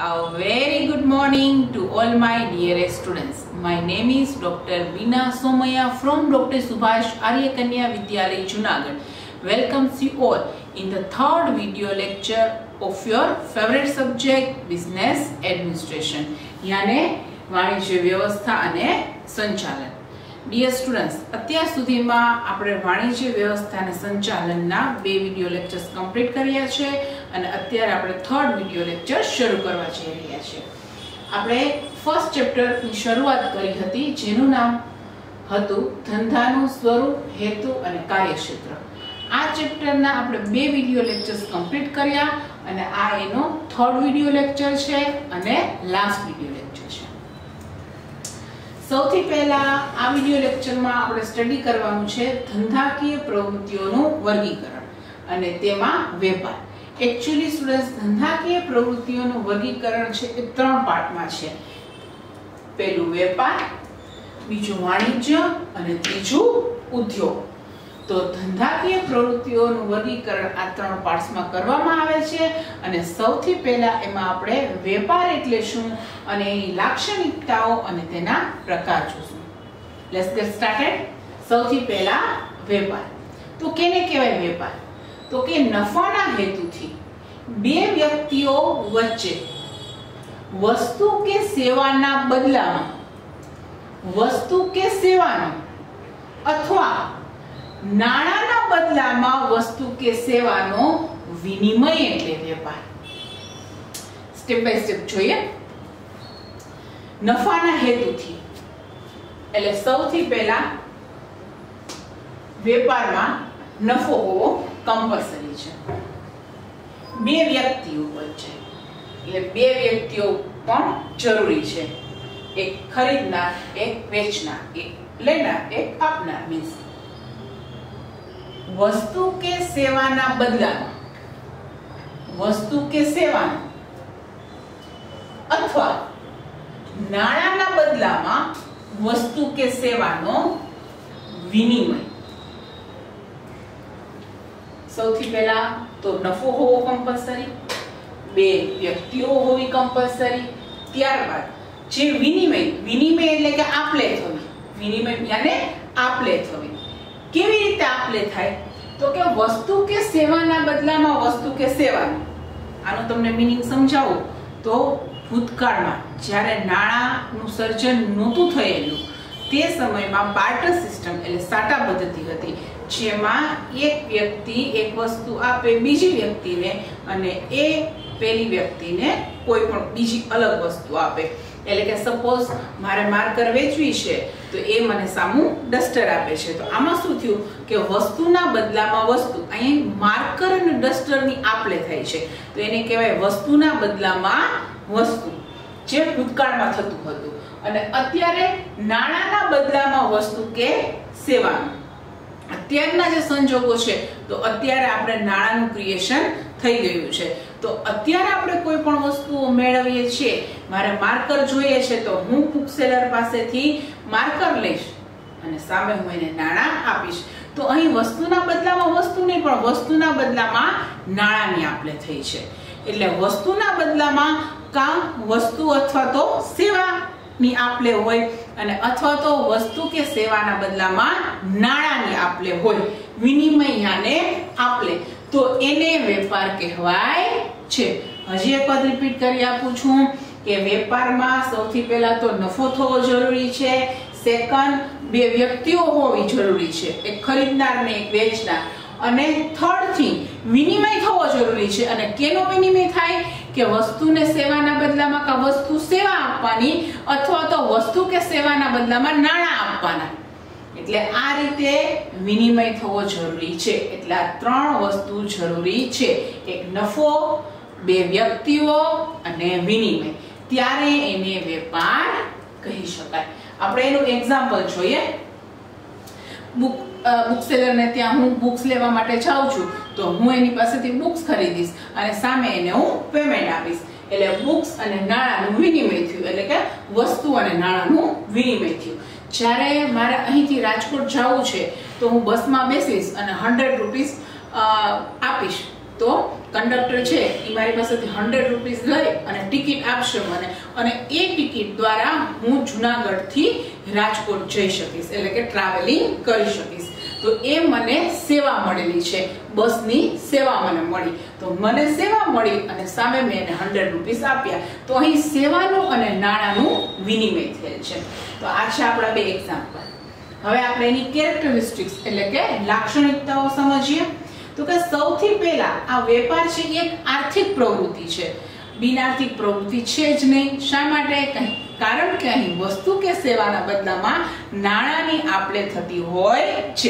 A very good morning to all my dearest students. My name is Dr. Veena Somaya from Dr. Subhash Arya Kanya Vidyalaya Junagadh. Welcomes you all in the third video lecture of your favorite subject, Business Administration. याने वाणिज्य व्यवस्था अने संचालन. Dear students, અત્યાર સુધીમાં આપણે વાણિજ્ય વ્યવસ્થા અને સંચાલનના બે વિડિયો લેક્ચર્સ કમ્પ્લીટ કર્યા છે અને અત્યારે આપણે થર્ડ વિડિયો લેક્ચર શરૂ કરવા જઈ રહ્યા છીએ. આપણે ફર્સ્ટ ચેપ્ટરની શરૂઆત કરી હતી જેનું નામ હતું ધંધાનું સ્વરૂપ, હેતુ અને કાર્યક્ષેત્ર. આ ચેપ્ટરના આપણે બે વિડિયો લેક્ચર્સ કમ્પ્લીટ કર્યા અને આ એનો થર્ડ વિડિયો લેક્ચર છે અને લાસ્ટ વિડિયો લેક્ચર છે. સૌથી પહેલા આ વિડિયો લેક્ચરમાં આપણે સ્ટડી કરવાનું છે ધંધાકીય પ્રવૃત્તિઓનું વર્ગીકરણ અને તેમાં વેપાર. एक्चुअली स्टूडेंट्स धंधाकीय प्रवृत्तिओનું વર્ગીકરણ છે એ ત્રણ પાર્ટમાં છે. પહેલું વેપાર, બીજું વાણિજ્ય અને ત્રીજું ઉદ્યોગ. તો ધંધાકીય પ્રવૃત્તિઓનું વર્ગીકરણ આ ત્રણ પાર્ટ્સમાં કરવામાં આવે છે અને સૌથી પહેલા એમાં આપણે વેપાર એટલે શું અને એની લાક્ષણિકતાઓ અને તેના પ્રકાર જોશું. Let's get started. સૌથી પહેલા વેપાર. તો કેને કહેવાય વેપાર? તો કે નફાના હેતુથી બે વ્યક્તિઓ વચ્ચે વસ્તુ કે સેવાના બદલામાં વસ્તુ કે સેવાનો અથવા નાણાના બદલામાં વસ્તુ કે સેવાનો વિનિમય એટલે વેપાર. સ્ટેપ બાય સ્ટેપ જોઈએ. નફાના હેતુથી એટલે સૌથી પહેલા વેપારમાં નફો હોવો कंपल्सरी છે. બે વ્યક્તિઓ વચ્ચે એટલે બે વ્યક્તિઓ પણ જરૂરી છે. એક ખરીદનાર, એક વેચનાર, એક લેનાર, એક આપનાર. મીન્સ વસ્તુ કે સેવાના બદલામાં વસ્તુ કે સેવાનો અથવા નાણાના બદલામાં વસ્તુ કે સેવાનો વિનિમય. સૌથી પહેલા તો નફો હોવો કંપલ્સરી, બે વ્યક્તિઓ હોવી કંપલ્સરી. ત્યારબાદ જે વિનિમય, વિનિમય એટલે કે આપલે થવી. વિનિમય એટલે આપલે થવી. કેવી રીતે આપલે થાય? તો કે વસ્તુ કે સેવાના બદલામાં વસ્તુ કે સેવાનું. આનું તમને મીનિંગ સમજાવું તો ભૂતકાળમાં જ્યારે નાણાંનું સર્જન નહોતું થયેલું તે સમયમાં બાર્ટર સિસ્ટમ એટલે સાટા પદ્ધતિ હતી જેમાં એક વ્યક્તિ એક વસ્તુ આપે બીજી વ્યક્તિને અને એ પેલી વ્યક્તિને કોઈ પણ બીજી અલગ વસ્તુ આપે. એટલે કે સપોઝ મારે માર્કર વેચવી છે તો એ મને સામું ડસ્ટર આપે છે. તો આમાં શું થયું કે વસ્તુના બદલામાં વસ્તુ. અહીં માર્કર અને ડસ્ટરની આપલે થાય છે તો એને કહેવાય વસ્તુના બદલામાં વસ્તુ, જે ભૂતકાળમાં થતું હતું. અને અત્યારે નાણાના બદલામાં વસ્તુ કે સેવાનું. અત્યારના જે સંજોગો છે તો અત્યારે આપણે નાણાંનું ક્રિએશન થઈ ગયું છે. તો અત્યારે આપણે કોઈ પણ વસ્તુઓ મેળવીએ છીએ. મારે માર્કર જોઈએ છે તો હું બુક સેલર પાસેથી માર્કર લઈશ અને સામે હું એને નાણાં આપીશ. તો અહીં વસ્તુના બદલામાં વસ્તુ નહીં પણ વસ્તુના બદલામાં નાણાંની આપલે થઈ છે. એટલે વસ્તુના બદલામાં કામ વસ્તુ અથવા તો સેવાની આપલે હોય અને અથવા તો વસ્તુ કે સેવાના બદલામાં નાણાંની આપલે હોય. વિનિમય યાને આપલે. તો એને વેપાર કહેવાય છે. હજી એક વખત રિપીટ કરી આપું છું કે વેપારમાં સૌથી પહેલા તો નફો થવો જરૂરી છે. સેકન્ડ, બે વ્યક્તિઓ હોવી જરૂરી છે, એક ખરીદનાર ને એક વેચનાર. અને થર્ડ થિંગ વિનિમય થવો જરૂરી છે. અને કેનો વિનિમય થાય કે વસ્તુને સેવાના બદલામાં કા વસ્તુ સેવા આપવાની અથવા તો વસ્તુ કે સેવાના બદલામાં નાણાં આપવાના. એટલે આ રીતે વિનિમય થવો જરૂરી છે. એટલે આ ત્રણ વસ્તુ જરૂરી છે. એક નફો, બે વ્યક્તિઓ અને વિનિમય. ત્યારે એને વેપાર કહી શકાય. આપણે એનું એક્ઝામ્પલ જોઈએ. બુક સેલર ને ત્યાં હું બુક્સ લેવા માટે જાઉં છું તો હું એની પાસેથી બુક્સ ખરીદીશ અને સામે એને હું પેમેન્ટ આપીશ. એટલે બુક્સ અને નાણાંનું વિનિમય થયું. એટલે કે વસ્તુ અને નાણાંનું વિનિમય થયું. જ્યારે મારે અહીંથી રાજકોટ જવું છે તો હું બસમાં બેસીશ અને 100 રૂપીસ આપીશ તો કંડક્ટર છે એ મારી પાસેથી 100 રૂપીસ લઈ અને ટિકિટ આપશે મને, અને એ ટિકિટ દ્વારા હું જુનાગઢથી રાજકોટ જઈ શકીશ, એટલે કે ટ્રાવેલિંગ કરી શકીશ. તો એ મને સેવા મળેલી છે, બસની સેવા મને મળી. તો મને સેવા મળી અને સામે મેં એને 100 રૂપીસ આપ્યા. તો અહીં સેવાનું અને નાણાંનું વિનિમય થયેલ છે. તો આ છે આપણા બે એક્ઝામ્પલ. હવે આપણે એની કેરેક્ટરિસ્ટિક્સ એટલે કે લાક્ષણિકતાઓ સમજીએ. તો કે સૌથી પહેલા આ વેપાર છે એક આર્થિક પ્રવૃત્તિ છે, બિનઆર્થિક પ્રવૃત્તિ છે જ નહીં. શા માટે? કારણ કે અહીં વસ્તુ કે સેવાના બદલામાં નાણાંની આપલે થતી હોય છે.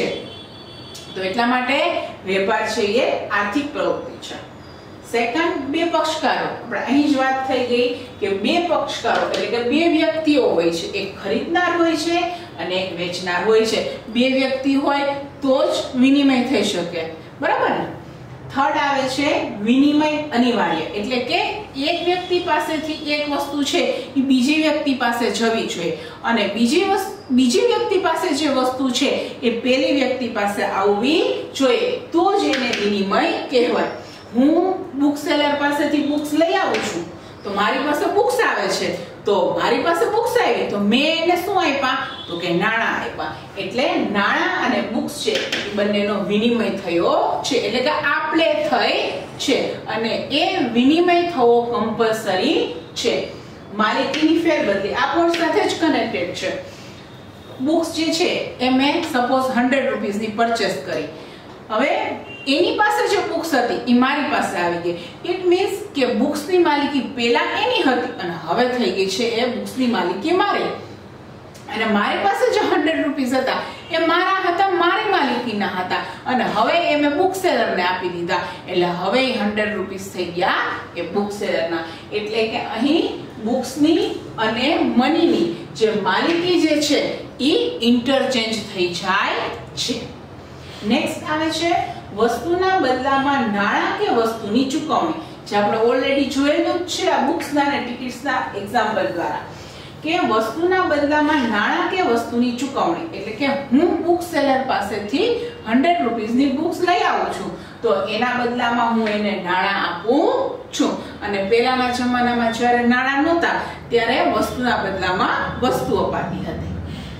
તો એટલા માટે વેપાર છે એ આર્થિક પ્રવૃત્તિ છે. સેકન્ડ, બે પક્ષકારો. આપણે અહીં જ વાત થઈ ગઈ કે બે પક્ષકારો એટલે કે બે વ્યક્તિઓ હોય છે, એક ખરીદનાર હોય છે અને એક વેચનાર હોય છે. બે વ્યક્તિ હોય તો જ વિનિમય થઈ શકે, બરાબર ને? થર્ડ આવે છે વિનિમય અનિવાર્ય, એટલે કે એક વ્યક્તિ પાસેથી એક વસ્તુ છે એ બીજી વ્યક્તિ પાસે જવી જોઈએ, અને બીજી વ્યક્તિ પાસે જે વસ્તુ છે એ પેલી વ્યક્તિ પાસે આવવી જોઈએ, તો જ એને વિનિમય કહેવાય. હું બુક સેલર પાસેથી બુક્સ લઈ આવું છું, તો મારી પાસે બુક્સ આવે છે, તો મારી પાસે બુક્સ આવી તો મેં એને શું આપ્યા? તો કે નાણાં આપ્યા. એટલે નાણાં અને બુક્સ છે એ બંનેનો વિનિમય થયો છે, એટલે કે આપલે થઈ છે, અને એ વિનિમય થવો કમ્પલસરી છે. માલિકીની ફેરબદલી આ પોઈન્ટ સાથે જ કનેક્ટેડ છે. બુક્સ જે છે એ મેં સપોઝ 100 રૂપીસની પરચેસ કરી. હવે એની પાસે જે બુક્સ હતી એ મારી પાસે આવી ગઈ. ઇટ મીન્સ કે બુક્સની માલિકી પહેલા એની હતી અને હવે થઈ ગઈ છે એ બુક્સની માલિકી મારી. અને મારી પાસે જે 100 રૂપીસ હતા એ મારા હતા, મારી માલિકીના હતા, અને હવે એ મેં બુક સેલરને આપી દીધા, એટલે હવે 100 રૂપીસ થઈ ગયા એ બુક સેલરના. એટલે કે અહીં બુક્સની અને મનીની જે માલિકી જે છે એ ઇન્ટરચેન્જ થઈ જાય છે. નેક્સ્ટ આવે છે વસ્તુના બદલામાં નાણાં કે વસ્તુની ચૂકવણી, જે આપણે ઓલરેડી જોયેલું જ છે આ બુક્સના અને ટિકિટ્સના એક્ઝામ્પલ દ્વારા, કે વસ્તુના બદલામાં નાણાં કે વસ્તુની ચૂકવણી. એટલે કે હું બુક સેલર પાસેથી 100 રૂપીસની બુક્સ લઈ આવું છું, તો એના બદલામાં હું એને નાણાં આપું છું. અને પહેલાના જમાનામાં જ્યારે નાણાં નહોતા ત્યારે વસ્તુના બદલામાં વસ્તુ અપાતી હતી.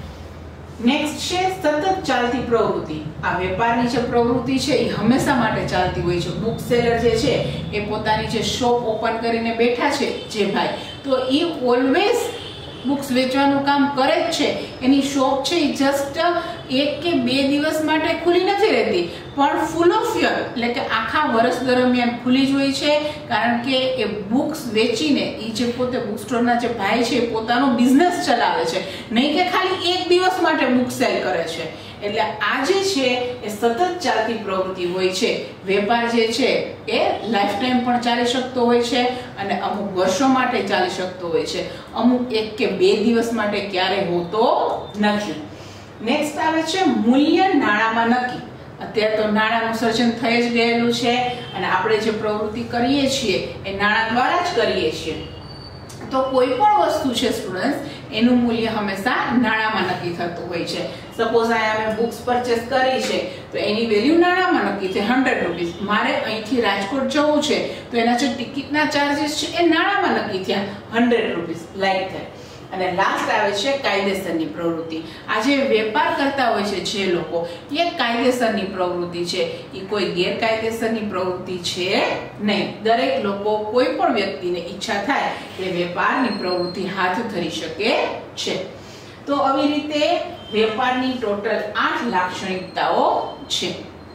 નેક્સ્ટ છે સતત ચાલતી પ્રવૃત્તિ. આ વેપારની જે પ્રવૃત્તિ છે એ હંમેશા માટે ચાલતી હોય છે. બુક સેલર જે છે એ પોતાની જે શોપ ઓપન કરીને બેઠા છે જે ભાઈ, તો એ ઓલવેઝ બુક્સ વેચવાનું કામ કરે જ છે. એની શોપ છે એ જસ્ટ 1 કે 2 દિવસ માટે ખુલ્લી નથી રહેતી, પણ ફૂલ ઓફ યર એટલે કે આખા વર્ષ દરમિયાન ખુલ્લી જ હોય છે. કારણ કે એ બુક્સ વેચીને એ જે પોતે બુક સ્ટોરના જે ભાઈ છે પોતાનો બિઝનેસ ચલાવે છે, નહીં કે ખાલી 1 દિવસ માટે બુક સેલ કરે છે. એટલે આ જે છે એ સતત ચાલતી પ્રવૃત્તિ હોય છે. વેપાર જે છે એ લાઈફ ટાઈમ પણ ચાલી શકતો હોય છે અને અમુક વર્ષો માટે ચાલી શકતો હોય છે, અમુક 1 કે 2 દિવસ માટે ક્યારે હોતો નથી. નેક્સ્ટ આવે છે મૂલ્ય નાણાંમાં નક્કી. અત્યારે તો નાણાંનું સર્જન થઈ જ ગયેલું છે અને આપણે જે પ્રવૃત્તિ કરીએ છીએ એ નાણાં દ્વારા જ કરીએ છીએ. તો કોઈ પણ વસ્તુ છે સ્ટુડન્ટ્સ, એનું મૂલ્ય હંમેશા નાણાંમાં નક્કી થતું હોય છે. સપોઝ અહીંયા મેં બુક્સ પરચેસ કરી છે તો એની વેલ્યુ નાણાંમાં નક્કી છે 100 રૂપીસ. મારે અહીંથી રાજકોટ જવું છે તો એના જે ટિકિટના ચાર્જીસ છે એ નાણાંમાં નક્કી થયા 100 રૂપીસ લાઈક થાય. અને લાસ્ટ આવે છે કાયદેસરની પ્રવૃત્તિ. આ જે વેપાર કરતા હોય છે જે લોકો, એ કાયદેસરની પ્રવૃત્તિ છે, એ કોઈ ગેરકાયદેસરની પ્રવૃત્તિ છે નહીં. દરેક લોકો, કોઈ પણ વ્યક્તિને ઈચ્છા થાય કે વેપારની પ્રવૃત્તિ હાથ ધરી શકે છે. તો આવી રીતે વેપારની ટોટલ 8 લાક્ષણિકતાઓ છે.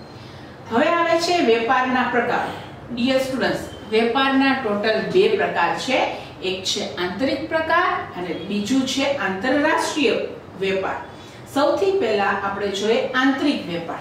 હવે આવે છે વેપારના પ્રકાર. ડિયર સ્ટુડન્ટ્સ, વેપારના ટોટલ 2 પ્રકાર છે. એક છે આંતરિક પ્રકાર અને બીજું છે આંતરરાષ્ટ્રીય વેપાર. સૌથી પહેલા આપણે જોઈએ આંતરિક વેપાર.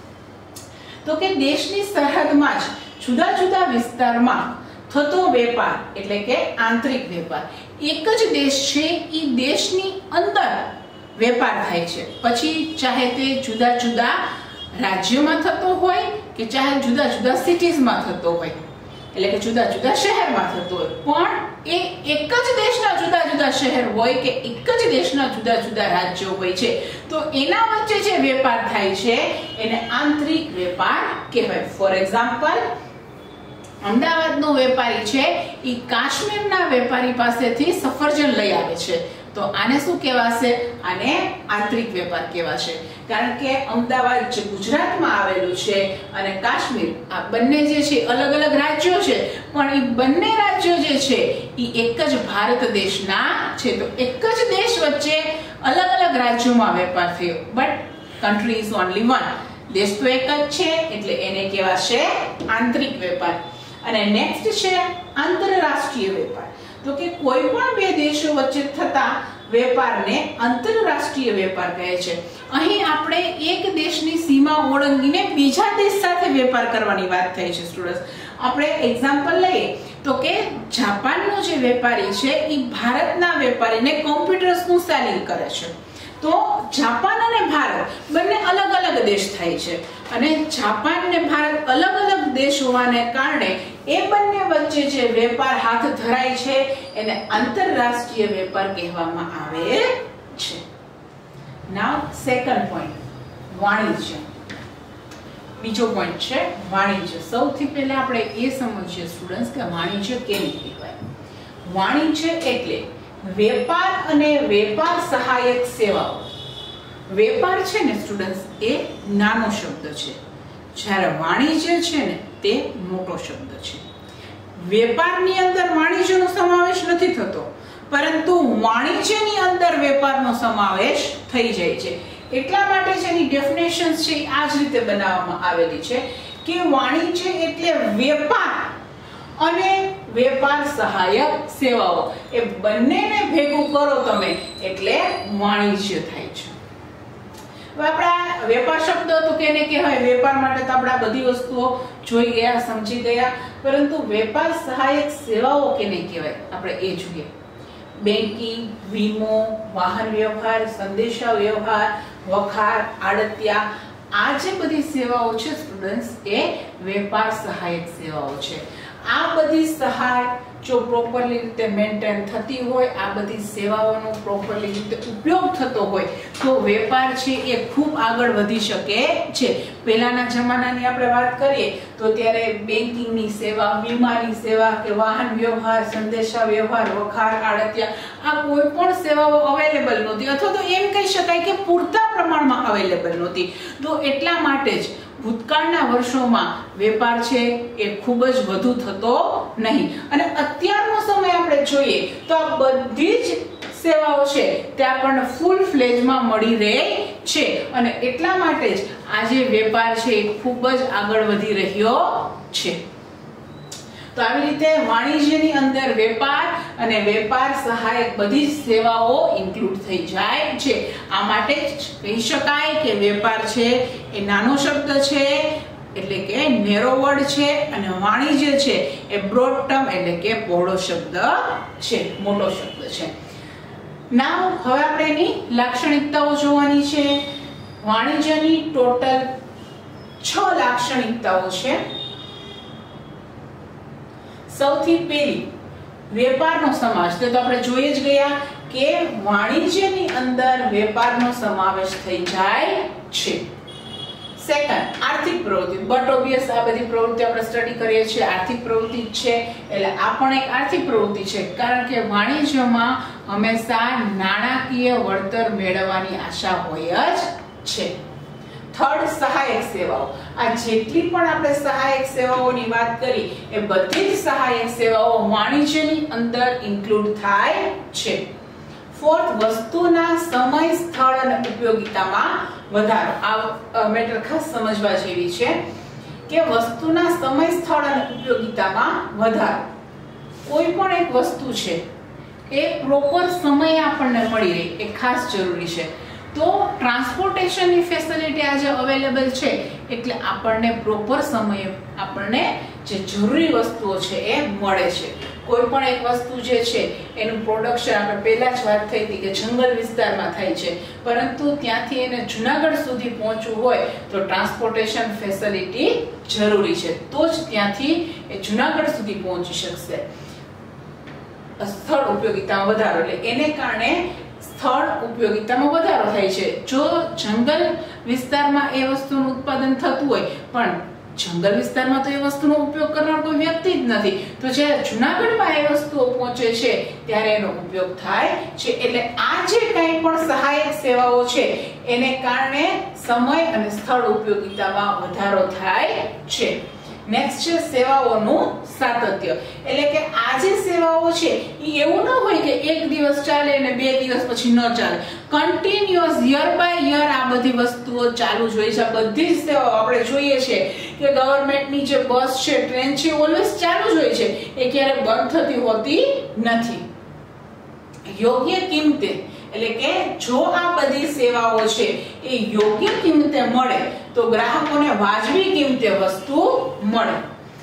તો કે દેશની સરહદમાં જ જુદા જુદા વિસ્તારમાં થતો વેપાર એટલે કે આંતરિક વેપાર. એક જ દેશ છે એ દેશની અંદર વેપાર થાય છે, પછી ચાહે તે જુદા જુદા રાજ્યોમાં થતો હોય કે ચાહે જુદા જુદા સિટીઝમાં થતો હોય, એટલે કે જુદા જુદા શહેરમાં થતો હોય, પણ એ એક જ દેશના જુદા જુદા શહેર હોય કે એક જ દેશના જુદા જુદા રાજ્યો હોય છે, તો એના વચ્ચે જે વેપાર થાય છે એને આંતરિક વેપાર કહેવાય. ફોર એક્ઝામ્પલ, અમદાવાદનો વેપારી છે એ કાશ્મીરના વેપારી પાસેથી સફરજન લઈ આવે છે, તો આને શું કહેવાશે? આને આંતરિક વેપાર કહેવાશે. કારણ કે અમદાવાદ જે ગુજરાતમાં આવેલું છે અને કાશ્મીર, આ બંને જે છે અલગ અલગ રાજ્યો છે, પણ એ બંને રાજ્યો જે છે એ એક જ ભારત દેશના છે. તો એક જ દેશ વચ્ચે અલગ અલગ રાજ્યોમાં વેપાર થયો, but country is only one. દેશ તો એક જ છે, એટલે એને કહેવાશે આંતરિક વેપાર. અને નેક્સ્ટ છે આંતરરાષ્ટ્રીય વેપાર. તો કે કોઈ પણ બે દેશો વચ્ચે થતા વેપારને આંતરરાષ્ટ્રીય વેપાર કહે છે. અહીં આપણે એક દેશની સીમા ઓળંગીને બીજા દેશ સાથે વેપાર કરવાની વાત થઈ છે સ્ટુડન્ટ્સ. આપણે એક્ઝામ્પલ લઈએ તો કે જાપાનનો જે વેપારી છે એ ભારતના વેપારીને કોમ્પ્યુટર્સનું સેલિંગ કરે છે. તો જાપાન અને ભારત બંને અલગ અલગ દેશ થાય છે, અને જાપાન ને ભારત અલગ અલગ દેશ હોવાને કારણે એ બંને વચ્ચે જે વેપાર હાથ ધરાય છે એને આંતરરાષ્ટ્રીય વેપાર કહેવામાં આવે છે. નાઉ સેકન્ડ પોઈન્ટ, વાણિજ્ય. બીજો પોઈન્ટ છે વાણિજ્ય. સૌથી પહેલા આપણે એ સમજીએ સ્ટુડન્ટ્સ કે વાણિજ્ય કેને કહેવાય. વાણિજ્ય એટલે વેપાર અને વેપાર સહાયક સેવાઓ. વેપાર છે ને સ્ટુડન્ટ્સ એ નાનો શબ્દ છે, જ્યારે વાણિજ્ય છે ને તે મોટો શબ્દ છે. વેપારની અંદર વાણિજ્યનો સમાવેશ નથી થતો, પરંતુ વાણિજ્યની અંદર વેપારનો સમાવેશ થઈ જાય છે. એટલા માટે જેની ડેફિનેશન છે આ જ રીતે બનાવવામાં આવેલી છે કે વાણિજ્ય એટલે વેપાર અને વેપાર સહાયક સેવાઓ, એ બંનેને ભેગું કરો તમે એટલે વાણિજ્ય થાય છે. હવે આપણા વેપાર શબ્દ તો કેને કહેવાય? વેપાર માટે તો આપણે બધી વસ્તુઓ જોઈ ગયા, સમજી ગયા, પરંતુ વેપાર સહાયક સેવાઓ કેને કહેવાય આપણે એ જોઈએ. બેન્કિંગ, વીમો, વાહન વ્યવહાર, સંદેશા વ્યવહાર, વખાર, આડતિયા, આ જે બધી સેવાઓ છે સ્ટુડન્ટ્સ એ વેપાર સહાયક સેવાઓ છે. આ બધી સહાય જો પ્રોપરલી રીતે મેન્ટેન થતી હોય, આ બધી સેવાઓનો પ્રોપરલી રીતે ઉપયોગ થતો હોય તો વેપાર છે એ ખૂબ આગળ વધી શકે છે. પહેલાના જમાનાની આપણે વાત કરીએ તો ત્યારે બેન્કિંગની સેવા, વીમાની સેવા કે વાહન વ્યવહાર, સંદેશા વ્યવહાર, વખાર, આડતિયા, આ કોઈ પણ સેવાઓ અવેલેબલ નહોતી, અથવા તો એમ કહી શકાય કે પૂરતા પ્રમાણમાં અવેલેબલ નહોતી. તો એટલા માટે જ ભૂતકાળના વર્ષોમાં વેપાર છે એ ખૂબ જ વધુ થતો નહીં. અને અત્યારનો સમય આપણે જોઈએ તો આ બધી જ સેવાઓ છે તે આપણને ફૂલ ફ્લેજમાં મળી રહે છે, અને એટલા માટે જ આજે વેપાર છે એ ખૂબ જ આગળ વધી રહ્યો છે. તો આવી રીતે વાણિજ્યની અંદર વેપાર અને વેપાર સહાયક બધી જ સેવાઓ ઇન્ક્લુડ થઈ જાય છે. આ માટે જ કહી શકાય કે વેપાર છે એ નાનો શબ્દ છે, એટલે કે નેરો વર્ડ છે, અને વાણિજ્ય છે એ બ્રોડ ટર્મ એટલે કે પહોળો શબ્દ છે, મોટો શબ્દ છે. નાઉ હવે આપણે એની લાક્ષણિકતાઓ જોવાની છે. વાણિજ્યની ટોટલ 6 લાક્ષણિકતાઓ છે. સૌથી પહેલી વેપારનો સમાવેશ. તો આપણે જોઈ જ ગયા કે વાણિજ્યની અંદર વેપારનો સમાવેશ થઈ જાય છે. સેકન્ડ, આર્થિક પ્રવૃત્તિ. બટ ઓબ્વિયસ આ બધી પ્રવૃત્તિ આપણે સ્ટડી કરીએ છીએ આર્થિક પ્રવૃત્તિ છે, એટલે આ પણ એક આર્થિક પ્રવૃત્તિ છે, કારણ કે વાણિજ્યમાં હંમેશા નાણાકીય વળતર મેળવવાની આશા હોય જ છે. થર્ડ, સહાયક સેવાઓ. આ જેટલી પણ આપણે સહાયક સેવાઓની વાત કરી એ બધી જ સહાયક સેવાઓ વાણિજ્યની અંદર ઇન્ક્લુડ થાય છે. ફોર્થ, વસ્તુના સમય, સ્થળ અને ઉપયોગિતામાં વધારો. આ મેટર ખાસ સમજવા જેવી છે કે વસ્તુના સમય, સ્થળ અને ઉપયોગિતામાં વધારો. કોઈ પણ એક વસ્તુ છે એ પ્રોપર સમયે આપણને મળી રહે એ ખાસ જરૂરી છે. તો ટ્રાન્સપોર્ટેશનની ફેસિલિટી આજે અવેલેબલ છે, એટલે આપણને પ્રોપર સમયે આપણને જે જરૂરી વસ્તુઓ છે એ મળે છે. કોઈ પણ એક વસ્તુ જે છે એનું પ્રોડક્શન આપણે પહેલા જ વાત થઈ હતી કે જંગલ વિસ્તારમાં થાય છે, પરંતુ ત્યાંથી એને જુનાગઢ સુધી પહોંચવું હોય તો ટ્રાન્સપોર્ટેશન ફેસિલિટી જરૂરી છે, તો જ ત્યાંથી એ જુનાગઢ સુધી પહોંચી શકશે. સ્થળ ઉપયોગિતામાં વધારો, એટલે એને કારણે સ્થળ ઉપયોગિતામાં વધારો થાય છે. જો જંગલ વિસ્તારમાં એ વસ્તુનું ઉત્પાદન થતું હોય પણ જંગલ વિસ્તારમાં તો એ વસ્તુનો ઉપયોગ કરનાર કોઈ વ્યક્તિ જ નથી. તો જ્યારે જૂનાગઢમાં એ વસ્તુઓ પહોંચે છે ત્યારે એનો ઉપયોગ થાય છે. એટલે આ જે કંઈ પણ સહાયક સેવાઓ છે એને કારણે સમય અને સ્થળ ઉપયોગિતામાં વધારો થાય છે. નેક્સ્ટ છે સેવાઓનું સાતત્ય. એટલે કે આ જે સેવાઓ છે એ એવું ન હોય કે એક દિવસ ચાલે અને 2 દિવસ પછી ન ચાલે. કન્ટિન્યુઅસ યર બાય યર આ બધી વસ્તુઓ ચાલુ જ હોય છે. બધી જ સેવાઓ આપણે જોઈએ છે કે ગવર્નમેન્ટની જે બસ છે, ટ્રેન છે, ઓલવેઝ ચાલુ જ હોય છે. એ ક્યારે બંધ થતી હોતી નથી. યોગ્ય કિંમતે, એટલે કે જો આ બધી સેવાઓ છે એ યોગ્ય કિંમતે મળે તો ગ્રાહકોને વાજબી કિંમતે વસ્તુ મળે.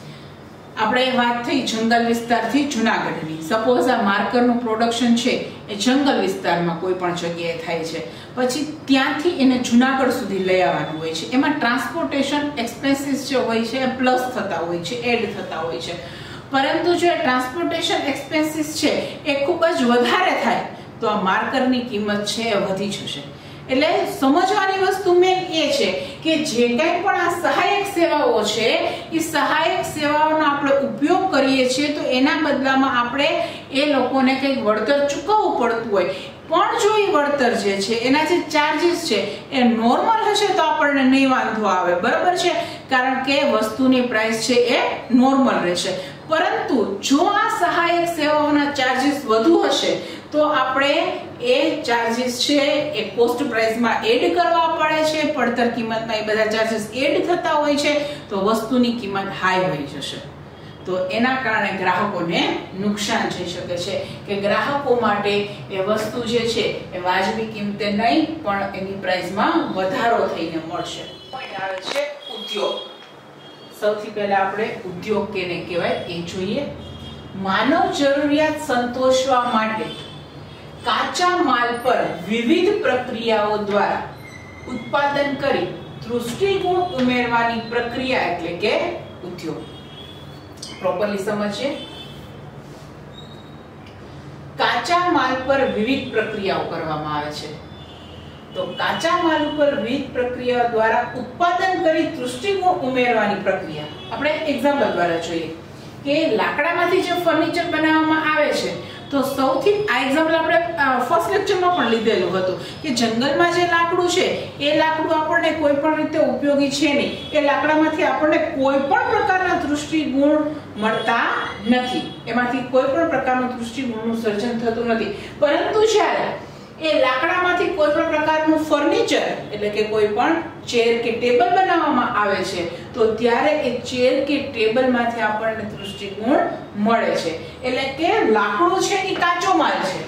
આપણે વાત થઈ જંગલ વિસ્તારથી જૂનાગઢની. સપોઝ આ માર્કરનું પ્રોડક્શન છે એ જંગલ વિસ્તારમાં કોઈ પણ જગ્યાએ થાય છે, પછી ત્યાંથી એને જૂનાગઢ સુધી લઈ આવવાનું હોય છે. એમાં ટ્રાન્સપોર્ટેશન એક્સપેન્સીસ જે હોય છે એ પ્લસ થતા હોય છે, એડ થતા હોય છે. પરંતુ જો ટ્રાન્સપોર્ટેશન એક્સપેન્સીસ છે એ ખૂબ જ વધારે થાય તો આ માર્કરની કિંમત છે એ વધી જશે. એટલે સમજવાની વસ્તુ મેન એ છે કે જે કંઈ પણ આ સહાયક સેવાઓ છે એ સહાયક સેવાઓનો આપણે ઉપયોગ કરીએ છીએ તો એના બદલામાં આપણે એ લોકોને કંઈક વળતર ચૂકવવું પડતું હોય. પણ જો એ વળતર જે છે એના જે ચાર્જીસ છે એ નોર્મલ હશે તો આપણને નહીં વાંધો આવે, બરાબર છે, કારણ કે વસ્તુની પ્રાઇસ છે એ નોર્મલ રહેશે. પરંતુ જો આ સહાયક સેવાઓના ચાર્જીસ વધુ હશે તો આપણે એ ચાર્જીસ છે એ કોસ્ટ પ્રાઇસમાં એડ કરવા પડે છે. પડતર કિંમતમાં એ બધા ચાર્જીસ એડ થતા હોય છે તો વસ્તુની કિંમત હાઈ હોઈ જશે. તો એના કારણે ગ્રાહકોને નુકસાન થઈ શકે છે કે ગ્રાહકો માટે એ વસ્તુ જે છે એ વાજબી કિંમતે નહીં પણ એની પ્રાઇસમાં વધારો થઈને મળશે. આવે છે ઉદ્યોગ. સૌથી પહેલા આપણે ઉદ્યોગ કેને કહેવાય એ જોઈએ. માનવ જરૂરિયાત સંતોષવા માટે કાચા માલ પર વિવિધ પ્રક્રિયાઓ દ્વારા ઉત્પાદન કરી દૃષ્ટિગુણ ઉમેરવાની પ્રક્રિયા એટલે કે ઉદ્યોગ. પ્રોપરલી સમજીએ. કાચા માલ પર વિવિધ પ્રક્રિયાઓ કરવામાં આવે છે. તો કાચા માલ ઉપર વિવિધ પ્રક્રિયાઓ દ્વારા ઉત્પાદન કરી દૃષ્ટિગુણ ઉમેરવાની પ્રક્રિયા આપણે એક્ઝામ્પલ દ્વારા જોઈએ કે લાકડામાંથી જે ફર્નિચર બનાવવામાં આવે છે તો સૌથી આ એક્ઝામ્પલ આપણે ફર્સ્ટ લેક્ચરમાં પણ લીધેલું હતું કે જંગલમાં જે લાકડું છે એ લાકડું આપણને કોઈ પણ રીતે ઉપયોગી છે નહીં. એ લાકડામાંથી આપણને કોઈ પણ પ્રકારના દૃષ્ટિગુણ મળતા નથી. એમાંથી કોઈ પણ પ્રકારનું દૃષ્ટિગુણનું સર્જન થતું નથી. પરંતુ જ્યારે એ લાકડામાંથી કોઈ પણ પ્રકારનું ફર્નિચર એટલે કે કોઈ પણ ચેર કે ટેબલ બનાવવામાં આવે છે તો ત્યારે એ ચેર કે ટેબલમાંથી આપણને દૃષ્ટિગુણ મળે છે. એટલે કે લાકડું છે એ કાચો માલ છે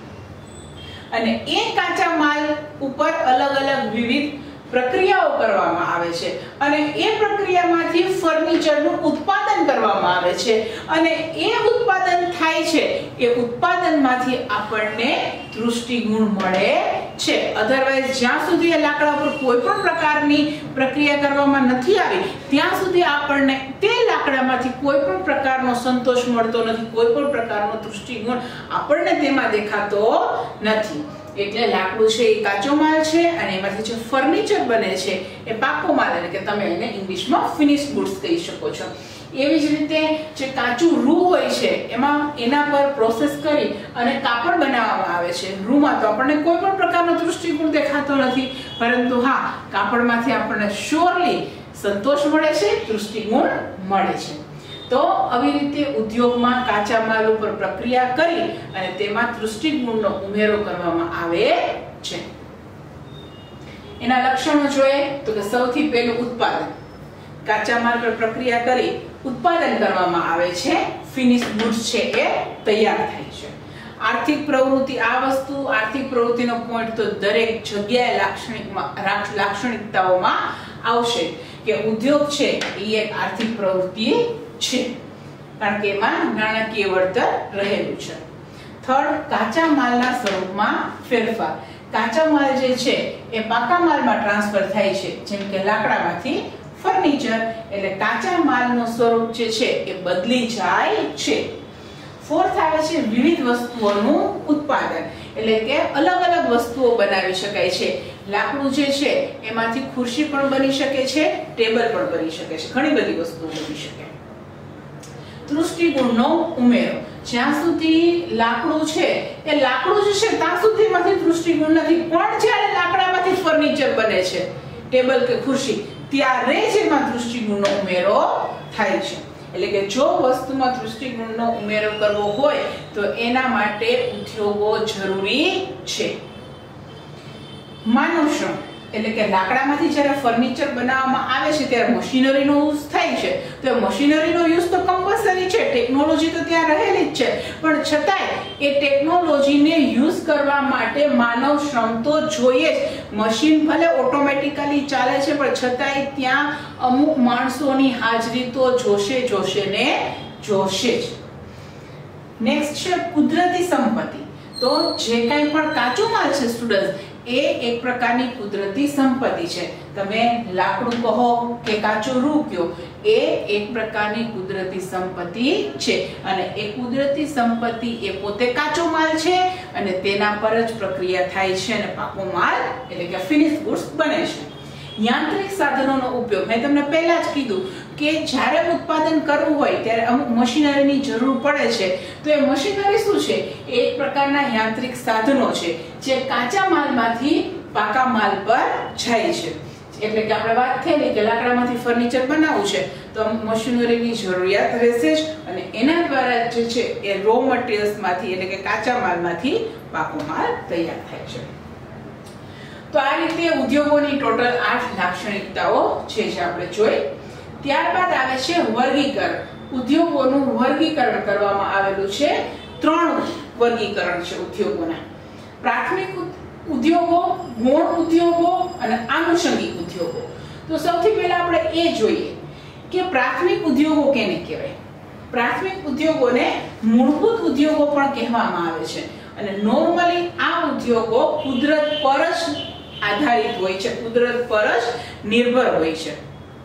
અને એ કાચા માલ ઉપર અલગ અલગ વિવિધ પ્રક્રિયાઓ કરવામાં આવે છે અને એ પ્રક્રિયામાંથી ફર્નિચરનું ઉત્પાદન કરવામાં આવે છે અને એ ઉત્પાદન થાય છે એ ઉત્પાદનમાંથી આપણને દૃષ્ટિગુણ મળે છે. અધરવાઇઝ જ્યાં સુધી એ લાકડા પર કોઈ પણ પ્રકારની પ્રક્રિયા કરવામાં નથી આવી ત્યાં સુધી આપણને તે લાકડામાંથી કોઈ પણ પ્રકારનો સંતોષ મળતો નથી, કોઈ પણ પ્રકારનો દૃષ્ટિગુણ આપણને તેમાં દેખાતો નથી. એટલે લાકડું છે એ કાચો માલ છે અને એમાંથી જે ફર્નિચર બને છે એ પાકો માલ એટલે કે તમે એને ઇંગ્લિશમાં ફિનિશ્ડ ગુડ્સ કહી શકો છો. એવી જ રીતે જે કાચું રૂ હોય છે એમાં એના પર પ્રોસેસ કરી અને કાપડ બનાવવામાં આવે છે. રૂમાં તો આપણને કોઈ પણ પ્રકારનો દૃષ્ટિગુણ દેખાતો નથી, પરંતુ હા કાપડમાંથી આપણને શ્યોરલી સંતોષ મળે છે, દૃષ્ટિગુણ મળે છે. તો આવી રીતે ઉદ્યોગમાં કાચા માલ ઉપર પ્રક્રિયા કરી અને તેમાં દૃષ્ટિગુણનો ઉમેરો કરવામાં આવે છે. એના લક્ષણો જોઈએ તો કે સૌથી પહેલું ઉત્પાદન. કાચા માલ પર પ્રક્રિયા કરી ઉત્પાદન કરવામાં આવે છે, ફિનિશ્ડ ગુડ્સ છે એ તૈયાર થાય છે. આર્થિક પ્રવૃત્તિ, આ વસ્તુ આર્થિક પ્રવૃત્તિનો પોઈન્ટ તો દરેક જગ્યાએ લાક્ષણિકતાઓમાં આવશે કે ઉદ્યોગ છે એ એક આર્થિક પ્રવૃત્તિ છે કારણ કે એમાં નાણાકીય વળતર રહેલું છે. થર્ડ, કાચા માલના સ્વરૂપમાં ફેરફાર. કાચા માલ જે છે એ પાકા માલમાં ટ્રાન્સફર થાય છે, જેમ કે લાકડામાંથી ફર્નિચર, એટલે કાચા માલનું સ્વરૂપ જે છે એ બદલી જાય છે. ફોર્થ આવે છે વિવિધ વસ્તુઓનું ઉત્પાદન, એટલે કે અલગ અલગ વસ્તુઓ બનાવી શકાય છે. લાકડું જે છે એમાંથી ખુરશી પણ બની શકે છે, ટેબલ પણ બની શકે છે, ઘણી બધી વસ્તુઓ બની શકે. દૃષ્ટિગુણનો ઉમેરો. જ્યાં સુધી લાકડું છે એ લાકડું જ છે ત્યાં સુધીમાંથી દૃષ્ટિગુણ નથી, પણ જ્યારે લાકડામાંથી ફર્નિચર બને છે, ટેબલ કે ખુરશી, ત્યારે જ એમાં દૃષ્ટિગુણનો ઉમેરો થાય છે. એટલે કે જો વસ્તુમાં દૃષ્ટિગુણનો ઉમેરો કરવો હોય તો એના માટે ઉદ્યોગો જરૂરી છે. માનવ શ્રમ એટલે કે લાકડામાંથી જ્યારે ફર્નિચર બનાવવામાં આવે છે ત્યારે મશીનરીનો યુઝ થાય છે, તો મશીનરીનો યુઝ તો કમ્પલસરી છે, ટેકનોલોજી તો ત્યાં રહેલી જ છે, પણ છતાંય એ ટેકનોલોજીને યુઝ કરવા માટે માનવ શ્રમ તો જોઈએ જ. મશીન ભલે ઓટોમેટિકલી ચાલે છે પણ છતાંય ત્યાં અમુક માણસોની હાજરી તો જોશે ને જોશે જ. નેક્સ્ટ છે કુદરતી સંપત્તિ. તો જે કંઈ પણ કાચો માલ છે સ્ટુડન્ટ્સ, એ એક પ્રકારની કુદરતી સંપત્તિ છે. તમે લાકડું કહો કે કાચું રૂ કહો, એ એક પ્રકારની કુદરતી સંપત્તિ છે અને એ કુદરતી સંપત્તિ એ પોતે કાચો માલ છે અને તેના પર જ પ્રક્રિયા થાય છે અને પાકો માલ એટલે કે ફિનિશ ગુડ્સ બને છે. યાંત્રિક સાધનોનો ઉપયોગ મેં તમને પહેલા જ કીધું કે જ્યારે ઉત્પાદન કરવું હોય ત્યારે અમુક મશીનરીની જરૂર પડે છે, તો એ મશીનરી શું છે? એક પ્રકારના યાંત્રિક સાધનો છે જે કાચા માલમાંથી પાકા માલ પર જાય છે. એટલે કે આપણે વાત થયેલી કે લાકડામાંથી ફર્નિચર બનાવવું છે તો અમુક મશીનરીની જરૂરિયાત રહેશે જ અને એના દ્વારા જે છે એ રો મટીરિયલ્સમાંથી એટલે કે કાચા માલમાંથી પાકો માલ તૈયાર થાય છે. તો આ રીતે ઉદ્યોગોની ટોટલ 8 લાક્ષણિકતાઓ છે જે આપણે જોઈ. ત્યારબાદ આવે છે વર્ગીકરણ. ઉદ્યોગોનું વર્ગીકરણ કરવામાં આવેલું છે. 3 વર્ગીકરણ છે ઉદ્યોગોના. પ્રાથમિક ઉદ્યોગો, ગૌણ ઉદ્યોગો અને આનુષંગિક ઉદ્યોગો. તો સૌથી પહેલા આપણે એ જોઈએ કે પ્રાથમિક ઉદ્યોગો કેને કહેવાય. પ્રાથમિક ઉદ્યોગોને મૂળભૂત ઉદ્યોગો પણ કહેવામાં આવે છે અને નોર્મલી આ ઉદ્યોગો કુદરત પર જ આધારિત હોય છે, કુદરત પર જ નિર્ભર હોય છે.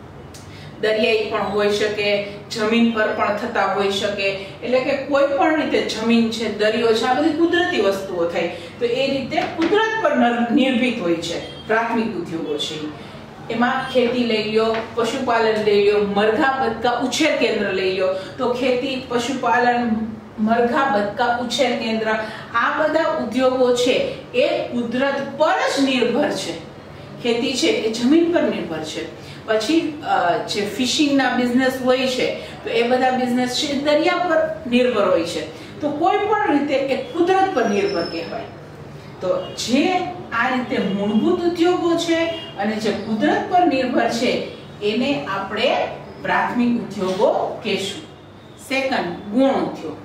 દરિયાઈ પણ હોઈ શકે, જમીન પર પણ થતા હોઈ શકે, એટલે કે કોઈ પણ રીતે જમીન છે, દરિયો છે, આ બધી કુદરતી વસ્તુઓ થાય, તો એ રીતે કુદરત પર નિર્ભીત હોય છે પ્રાથમિક ઉદ્યોગો છે. એમાં ખેતી લઈ લ્યો, પશુપાલન લઈ લ્યો, મરઘા બતકા ઉછેર કેન્દ્ર લઈ લ્યો, તો ખેતી, પશુપાલન, મરઘા બતકા ઉછેર કેન્દ્ર, આ બધા ઉદ્યોગો છે એ કુદરત પર જ નિર્ભર છે. ખેતી છે એ જમીન પર નિર્ભર છે. પછી જે ફિશિંગના બિઝનેસ હોય છે તો એ બધા બિઝનેસ છે દરિયા પર નિર્ભર હોય છે. તો કોઈ પણ રીતે એ કુદરત પર નિર્ભર કહેવાય. તો જે આ રીતે મૂળભૂત ઉદ્યોગો છે અને જે કુદરત પર નિર્ભર છે એને આપણે પ્રાથમિક ઉદ્યોગો કહેશું. સેકન્ડ, ગૌણ ઉદ્યોગ.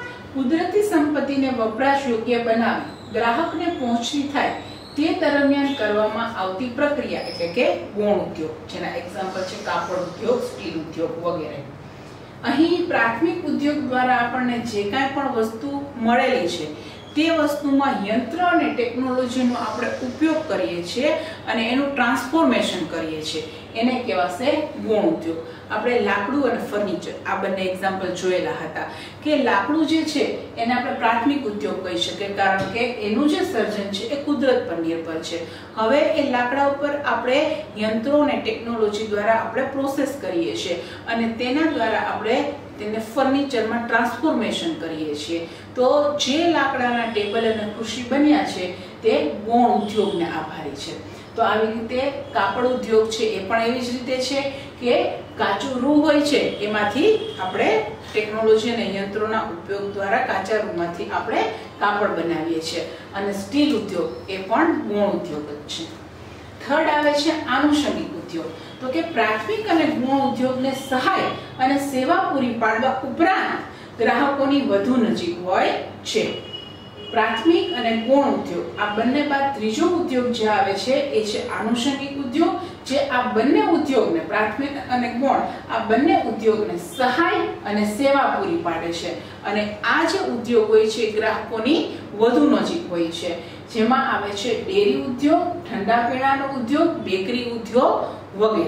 કુદરતી સંપત્તિને વપરાશ યોગ્ય બનાવી ગ્રાહકને પહોંચતી થાય તે દરમિયાન કરવામાં આવતી પ્રક્રિયા એટલે કે ગૌણ ઉદ્યોગ, જેના એક્ઝામ્પલ છે કાપડ ઉદ્યોગ, સ્ટીલ ઉદ્યોગ વગેરે. અહીં પ્રાથમિક ઉદ્યોગ દ્વારા આપણને જે કાંઈ પણ વસ્તુ મળેલી છે તે વસ્તુમાં યંત્ર અને ટેકનોલોજીનો આપણે ઉપયોગ કરીએ છીએ અને એનું ટ્રાન્સફોર્મેશન કરીએ છીએ, એને કહેવાશે ગૌણ ઉદ્યોગ. આપણે લાકડું અને ફર્નિચર આ બંને એક્ઝામ્પલ જોયેલા હતા કે લાકડું જે છે એને આપણે પ્રાથમિક ઉદ્યોગ કહી શકીએ કારણ કે એનું જે સર્જન છે એ કુદરત પર નિર્ભર છે. હવે એ લાકડા ઉપર આપણે યંત્રો અને ટેકનોલોજી દ્વારા આપણે પ્રોસેસ કરીએ છીએ અને તેના દ્વારા આપણે તેને ફર્નિચરમાં ટ્રાન્સફોર્મેશન કરીએ છીએ. તો જે લાકડાના ટેબલ અને ખુરશી બન્યા છે તે ગૌણ ઉદ્યોગને આભારી છે. તો આવી રીતે કાપડ ઉદ્યોગ છે એ પણ એવી જ રીતે છે કે કાચું રૂ હોય છે એમાંથી આપણે ટેકનોલોજી અને યંત્રોના ઉપયોગ દ્વારા કાચા રૂમાંથી આપણે કાપડ બનાવીએ છીએ અને સ્ટીલ ઉદ્યોગ એ પણ ગૌણ ઉદ્યોગ જ છે. થર્ડ આવે છે આનુષંગિક ઉદ્યોગ. તો કે પ્રાથમિક અને ગૌણ ઉદ્યોગને સહાય અને સેવા પૂરી પાડવા ઉપરાંત ગ્રાહકોની વધુ નજીક હોય છે. પ્રાથમિક અને ગૌણ ઉદ્યોગ આ બંને બાદ ત્રીજો ઉદ્યોગ જે આવે છે એ છે આનુષંગિક ઉદ્યોગ, જે આ બંને ઉદ્યોગને પ્રાથમિક અને ગૌણ આ બંને ઉદ્યોગને સહાય અને સેવા પૂરી પાડે છે અને આ જે ઉદ્યોગ હોય છે ગ્રાહકોની વધુ નજીક હોય છે. જેમાં આવે છે ડેરી ઉદ્યોગ, ઠંડા પીણાનો ઉદ્યોગ, બેકરી ઉદ્યોગ વગેરે.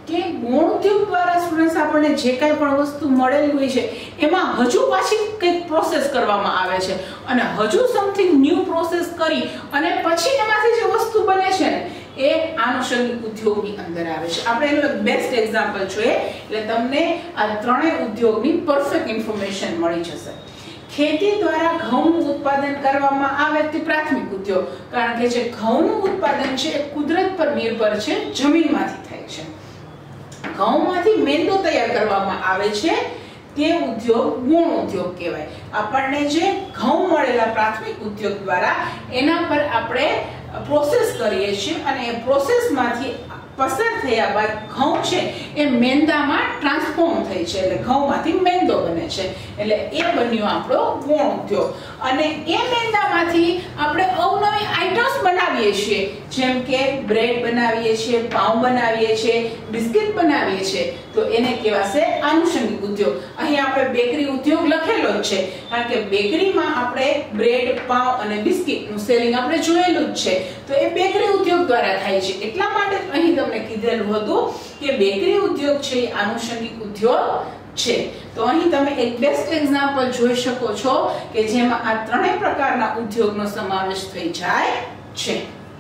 કે ગૌણ ઉદ્યોગ દ્વારા સ્ટુડન્ટ્સ આપણને જે કાંઈ પણ વસ્તુ મળેલી હોય છે એમાં હજુ પાછી કંઈક પ્રોસેસ કરવામાં આવે છે અને હજુ સમથિંગ ન્યૂ પ્રોસેસ કરી અને પછી એમાંથી જે વસ્તુ બને છે ને એ આનુષંગિક ઉદ્યોગની અંદર આવે છે. આપણે એનું એક બેસ્ટ એક્ઝામ્પલ જોઈએ એટલે તમને આ ત્રણેય ઉદ્યોગની પરફેક્ટ ઇન્ફોર્મેશન મળી જશે. ખેતી દ્વારા ઘઉંનું ઉત્પાદન કરવામાં આવે તે પ્રાથમિક ઉદ્યોગ, કારણ કે જે ઘઉંનું ઉત્પાદન છે એ કુદરત પર નિર્ભર છે, જમીનમાંથી થાય છે. ઘઉંમાંથી મેંદો તૈયાર કરવામાં આવે છે તે ઉદ્યોગ ગૌણ ઉદ્યોગ કહેવાય. આપણને જે ઘઉં મળેલા પ્રાથમિક ઉદ્યોગ દ્વારા એના પર આપણે પ્રોસેસ કરીએ છીએ અને એ પ્રોસેસમાંથી પસાર થયા બાદ ઘઉં છે એ મેંદામાં ટ્રાન્સફોર્મ થઈ છે એટલે ઘઉંમાંથી મેંદો બને છે એટલે એ બન્યો આપણો ગૌણ ઉદ્યોગ. અને એ મેંદામાંથી આપણે અવનવી આઇટમ્સ બનાવીએ છીએ, જેમ કે બ્રેડ બનાવીએ છીએ, પાઉં બનાવીએ છીએ, બિસ્કિટ બનાવીએ છીએ, તો એને કહેવાશે આનુષંગિક ઉદ્યોગ. અહીં આપણે બેકરી ઉદ્યોગ લખેલો જ છે કારણ કે બેકરીમાં આપણે બ્રેડ, પાઉં અને બિસ્કિટનું સેલિંગ આપણે જોયેલું જ છે, તો એ બેકરી ઉદ્યોગ દ્વારા થાય છે. એટલા માટે અહીં તમને કીધેલું હતું કે બેકરી ઉદ્યોગ છે એ આનુષંગિક ઉદ્યોગ છે. તો અહીં તમે એક બેસ્ટ એક્ઝામ્પલ જોઈ શકો છો કે જેમાં આ ત્રણેય પ્રકારના ઉદ્યોગનો સમાવેશ થઈ જાય છે.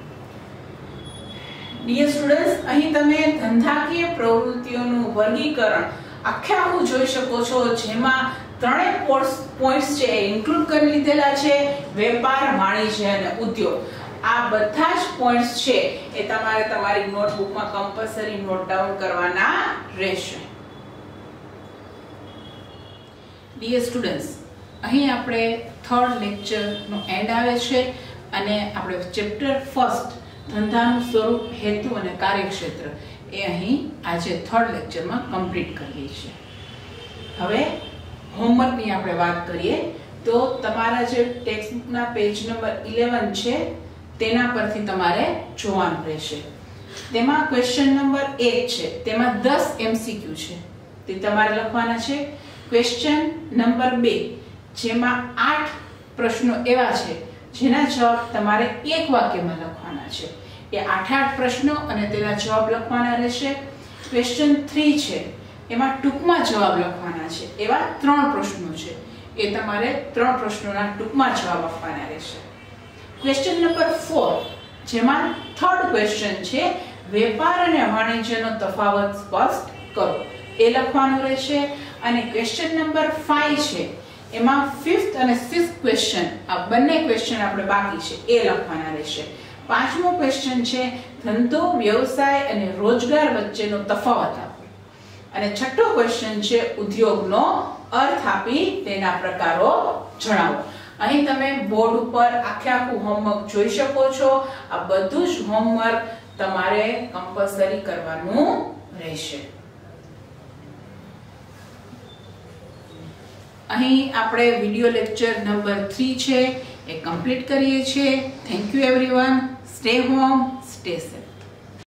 ડિયર સ્ટુડન્ટ્સ, અહીં તમે ધંધાકીય પ્રવૃત્તિઓનું વર્ગીકરણ આખું જોઈ શકો છો, જેમાં ત્રણેય પોઈન્ટ્સ છે એ ઇન્ક્લુડ કરી લીધેલા છે: વેપાર, વાણિજ્ય અને ઉદ્યોગ. આ બધા જ પોઈન્ટ્સ છે એ તમારે તમારી નોટબુકમાં કમ્પલસરી નોટ ડાઉન કરવાના રહેશે. ડિયર સ્ટુડન્ટ્સ, અહીં આપણે થર્ડ લેક્ચરનો એન્ડ આવે છે અને આપણે ચેપ્ટર ફર્સ્ટ ધંધાનું સ્વરૂપ, હેતુ અને કાર્યક્ષેત્ર એ અહીં આજે થર્ડ લેક્ચરમાં કમ્પ્લીટ કરીએ છીએ. હવે હોમવર્કની આપણે વાત કરીએ તો તમારા જે ટેક્સ્ટબુકના પેજ નંબર 11 છે તેના પરથી તમારે જોવાનું રહેશે. તેમાં ક્વેશ્ચન નંબર 1 છે, તેમાં 10 MCQ છે તે તમારે લખવાના છે. ક્વેશ્ચન નંબર 2 જેમાં 8 પ્રશ્નો એવા છે જેના જવાબ તમારે એક વાક્યમાં લખવાના છે. એ 8 પ્રશ્નો અને તેના જવાબ લખવાના રહેશે. ક્વેશ્ચન 3 છે, એમાં ટૂંકમાં જવાબ લખવાના છે. એવા 3 પ્રશ્નો છે, એ તમારે 3 પ્રશ્નોના ટૂંકમાં જવાબ આપવાના રહેશે. ક્વેશ્ચન નંબર 4 જેમાં થર્ડ ક્વેશ્ચન છે, વેપાર અને વાણિજ્યનો તફાવત સ્પષ્ટ કરો, એ લખવાનું રહેશે. અને ક્વેશ્ચન નંબર 5 છે, એમાં 5th અને 6th ક્વેશ્ચન, આ બંને ક્વેશ્ચન આપણે બાકી છે એ લખવાના રહેશે. 5મો ક્વેશ્ચન છે, ધંધો, વ્યવસાય અને રોજગાર વચ્ચેનો તફાવત આપો. અને 6થો ક્વેશ્ચન છે, ઉદ્યોગનો અર્થ આપી તેના પ્રકારો જણાવો. અહીં તમે બોર્ડ ઉપર આખું હોમવર્ક જોઈ શકો છો. આ બધું જ હોમવર્ક તમારે કમ્પલસરી કરવાનું રહેશે. અહીં આપણે વિડિયો લેક્ચર નંબર 3 છે એ કમ્પ્લીટ કરીએ છીએ. Thank you everyone. Stay home, stay safe.